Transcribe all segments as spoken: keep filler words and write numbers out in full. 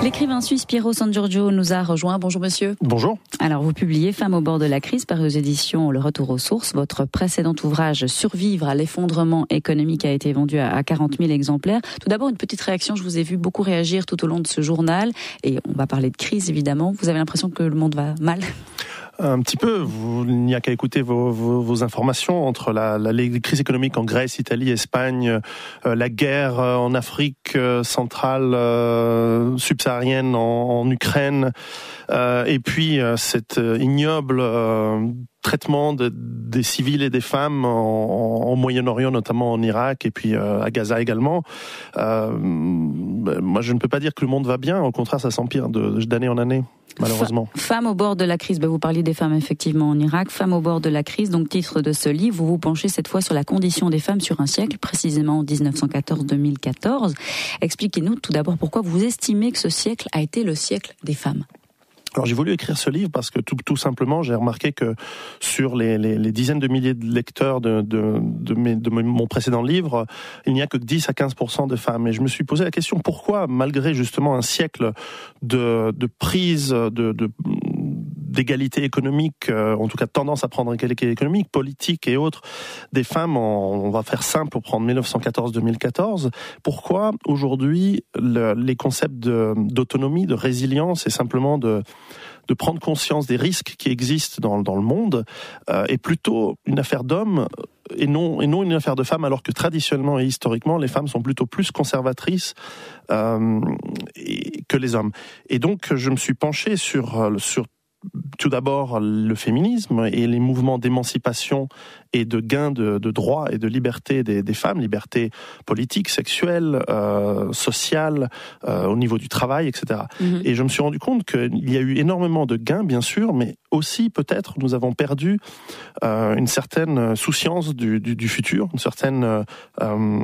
L'écrivain suisse Piero San Giorgio nous a rejoint. Bonjour monsieur. Bonjour. Alors vous publiez Femmes au bord de la crise, paru aux éditions Le Retour aux sources. Votre précédent ouvrage Survivre à l'effondrement économique a été vendu à quarante mille exemplaires. Tout d'abord une petite réaction, je vous ai vu beaucoup réagir tout au long de ce journal et on va parler de crise évidemment. Vous avez l'impression que le monde va mal ? Un petit peu, vous, il n'y a qu'à écouter vos, vos, vos informations entre la, la, les crises économiques en Grèce, Italie, Espagne, euh, la guerre en Afrique euh, centrale, euh, subsaharienne, en, en Ukraine, euh, et puis euh, cet ignoble euh, traitement de, des civils et des femmes en, en Moyen-Orient, notamment en Irak, et puis euh, à Gaza également. Euh, moi, je ne peux pas dire que le monde va bien, au contraire, ça s'empire de, d'année en année. Malheureusement. Femmes au bord de la crise, ben vous parliez des femmes effectivement en Irak, Femmes au bord de la crise, donc titre de ce livre, vous vous penchez cette fois sur la condition des femmes sur un siècle, précisément dix-neuf cent quatorze à deux mille quatorze. Expliquez-nous tout d'abord pourquoi vous estimez que ce siècle a été le siècle des femmes. Alors j'ai voulu écrire ce livre parce que tout, tout simplement j'ai remarqué que sur les, les, les dizaines de milliers de lecteurs de, de, de, mes, de mon précédent livre, il n'y a que dix à quinze pour cent de femmes. Et je me suis posé la question pourquoi, malgré justement un siècle de, de prise de, de d'égalité économique, euh, en tout cas tendance à prendre égalité économique, politique et autres, des femmes, en, on va faire simple pour prendre dix-neuf cent quatorze à deux mille quatorze, pourquoi aujourd'hui le, les concepts de, d'autonomie, de résilience et simplement de de prendre conscience des risques qui existent dans, dans le monde euh, est plutôt une affaire d'hommes et non, et non une affaire de femmes, alors que traditionnellement et historiquement, les femmes sont plutôt plus conservatrices euh, et, que les hommes. Et donc, je me suis penché sur, sur tout d'abord le féminisme et les mouvements d'émancipation et de gain de, de droits et de liberté des, des femmes, liberté politique, sexuelle, euh, sociale, euh, au niveau du travail, et cetera. Mmh. Et je me suis rendu compte qu'il y a eu énormément de gains, bien sûr, mais aussi peut-être nous avons perdu euh, une certaine souciance du, du, du futur, une certaine euh,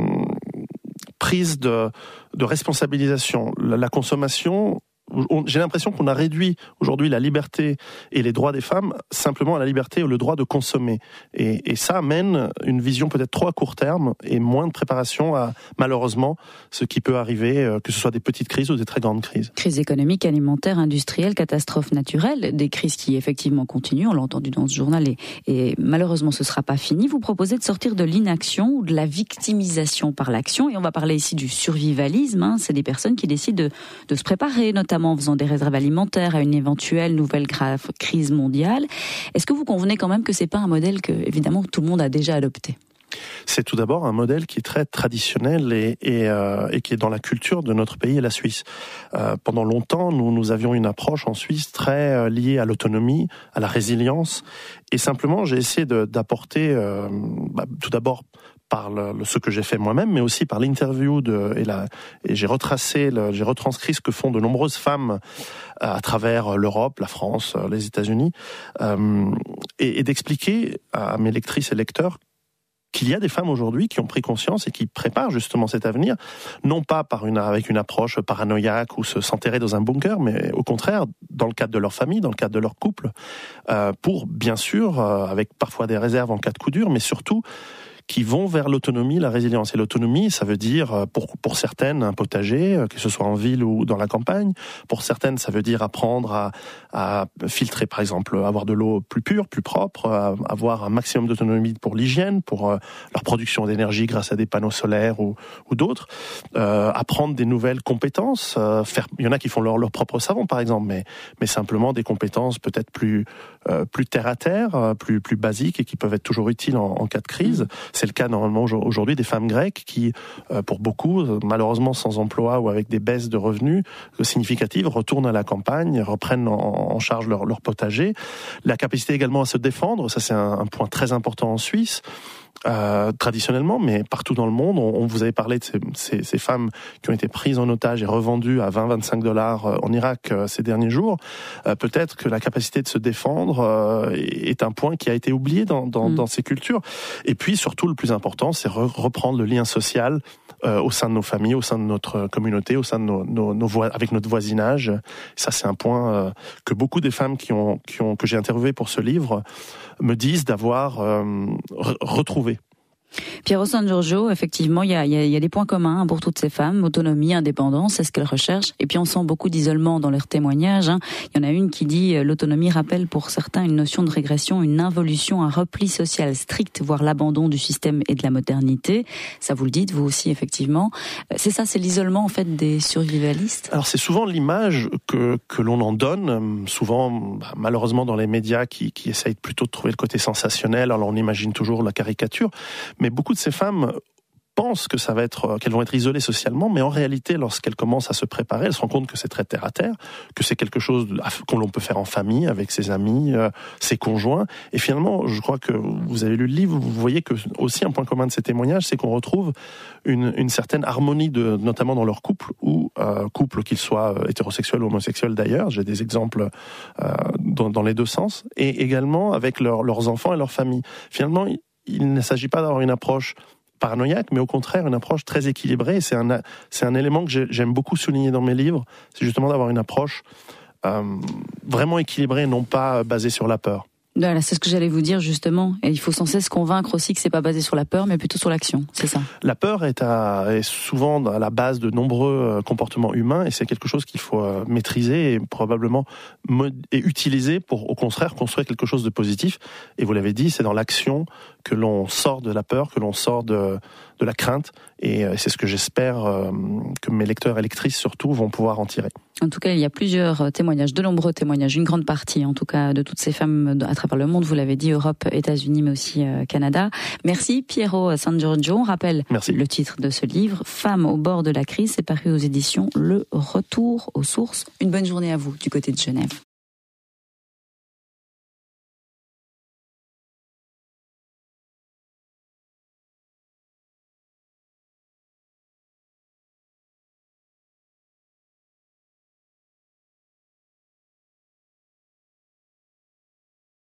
prise de, de responsabilisation. La, la consommation... J'ai l'impression qu'on a réduit aujourd'hui la liberté et les droits des femmes simplement à la liberté ou le droit de consommer. Et, et ça amène une vision peut-être trop à court terme et moins de préparation à, malheureusement, ce qui peut arriver, que ce soit des petites crises ou des très grandes crises. Crise économique, alimentaire, industrielle, catastrophes naturelles, des crises qui effectivement continuent, on l'a entendu dans ce journal, et, et malheureusement ce ne sera pas fini. Vous proposez de sortir de l'inaction ou de la victimisation par l'action, et on va parler ici du survivalisme, hein. C'est des personnes qui décident de, de se préparer, notamment en faisant des réserves alimentaires à une éventuelle nouvelle grave crise mondiale. Est-ce que vous convenez quand même que c'est pas un modèle que, évidemment, tout le monde a déjà adopté ? C'est tout d'abord un modèle qui est très traditionnel et, et, euh, et qui est dans la culture de notre pays et la Suisse. Euh, pendant longtemps, nous, nous avions une approche en Suisse très euh, liée à l'autonomie, à la résilience. Et simplement, j'ai essayé de, d'apporter, euh, bah, tout d'abord, par le, ce que j'ai fait moi-même, mais aussi par l'interview de, et, la, et j'ai retracé, le, j'ai retranscrit ce que font de nombreuses femmes à travers l'Europe, la France, les États-Unis, euh, et, et d'expliquer à mes lectrices et lecteurs qu'il y a des femmes aujourd'hui qui ont pris conscience et qui préparent justement cet avenir, non pas par une, avec une approche paranoïaque ou se s'enterrer dans un bunker, mais au contraire, dans le cadre de leur famille, dans le cadre de leur couple, euh, pour, bien sûr, euh, avec parfois des réserves en cas de coup dur, mais surtout qui vont vers l'autonomie, la résilience. Et l'autonomie, ça veut dire, pour, pour certaines, un potager, que ce soit en ville ou dans la campagne. Pour certaines, ça veut dire apprendre à, à filtrer, par exemple, avoir de l'eau plus pure, plus propre, avoir un maximum d'autonomie pour l'hygiène, pour leur production d'énergie grâce à des panneaux solaires ou, ou d'autres. Euh, apprendre des nouvelles compétences. Euh, faire, il y en a qui font leur, leur propre savon, par exemple, mais, mais simplement des compétences peut-être plus, euh, plus terre à terre, plus, plus basiques et qui peuvent être toujours utiles en, en cas de crise. C'est le cas normalement aujourd'hui des femmes grecques qui, pour beaucoup, malheureusement sans emploi ou avec des baisses de revenus significatives, retournent à la campagne, reprennent en charge leur, leur potager. La capacité également à se défendre, ça c'est un, un point très important en Suisse. Euh, traditionnellement, mais partout dans le monde, on, on vous avait parlé de ces, ces, ces femmes qui ont été prises en otage et revendues à vingt à vingt-cinq dollars en Irak euh, ces derniers jours. Euh, peut-être que la capacité de se défendre euh, est un point qui a été oublié dans, dans, mmh. dans ces cultures. Et puis surtout, le plus important, c'est re- reprendre le lien social euh, au sein de nos familles, au sein de notre communauté, au sein de nos, nos, nos vo- avec notre voisinage. Ça, c'est un point euh, que beaucoup des femmes qui ont, qui ont, que j'ai interviewées pour ce livre me disent d'avoir euh, re- retrouvé. Piero San Giorgio, effectivement, il y a, il y a des points communs pour toutes ces femmes. Autonomie, indépendance, c'est ce qu'elles recherchent. Et puis on sent beaucoup d'isolement dans leurs témoignages. Hein. Il y en a une qui dit euh, l'autonomie rappelle pour certains une notion de régression, une involution, un repli social strict, voire l'abandon du système et de la modernité. Ça vous le dites, vous aussi, effectivement. C'est ça, c'est l'isolement en fait des survivalistes. Alors c'est souvent l'image que que l'on en donne, souvent bah, malheureusement dans les médias qui qui essayent plutôt de trouver le côté sensationnel. Alors on imagine toujours la caricature. Mais beaucoup de ces femmes pensent que ça va être, qu'elles vont être isolées socialement, mais en réalité, lorsqu'elles commencent à se préparer, elles se rendent compte que c'est très terre à terre, que c'est quelque chose que l'on peut faire en famille, avec ses amis, euh, ses conjoints. Et finalement, je crois que vous avez lu le livre, vous voyez que aussi un point commun de ces témoignages, c'est qu'on retrouve une, une certaine harmonie, de, notamment dans leur couple, ou euh, couple qu'ils soient hétérosexuels ou homosexuels d'ailleurs. J'ai des exemples euh, dans, dans les deux sens, et également avec leur, leurs enfants et leur famille. Finalement, il ne s'agit pas d'avoir une approche paranoïaque, mais au contraire une approche très équilibrée. C'est un, c'est un élément que j'aime beaucoup souligner dans mes livres, c'est justement d'avoir une approche euh, vraiment équilibrée, non pas basée sur la peur. Voilà, c'est ce que j'allais vous dire justement. Et il faut sans cesse convaincre aussi que c'est pas basé sur la peur, mais plutôt sur l'action. C'est ça. La peur est, à, est souvent à la base de nombreux comportements humains, et c'est quelque chose qu'il faut maîtriser et probablement mod- et utiliser pour, au contraire, construire quelque chose de positif. Et vous l'avez dit, c'est dans l'action que l'on sort de la peur, que l'on sort de, de la crainte. Et c'est ce que j'espère euh, que mes lecteurs et lectrices surtout vont pouvoir en tirer. En tout cas, il y a plusieurs témoignages, de nombreux témoignages, une grande partie en tout cas de toutes ces femmes à travers le monde, vous l'avez dit, Europe, États-Unis, mais aussi euh, Canada. Merci Piero San Giorgio. On rappelle Merci. Le titre de ce livre, Femmes au bord de la crise, c'est paru aux éditions Le Retour aux sources. Une bonne journée à vous du côté de Genève.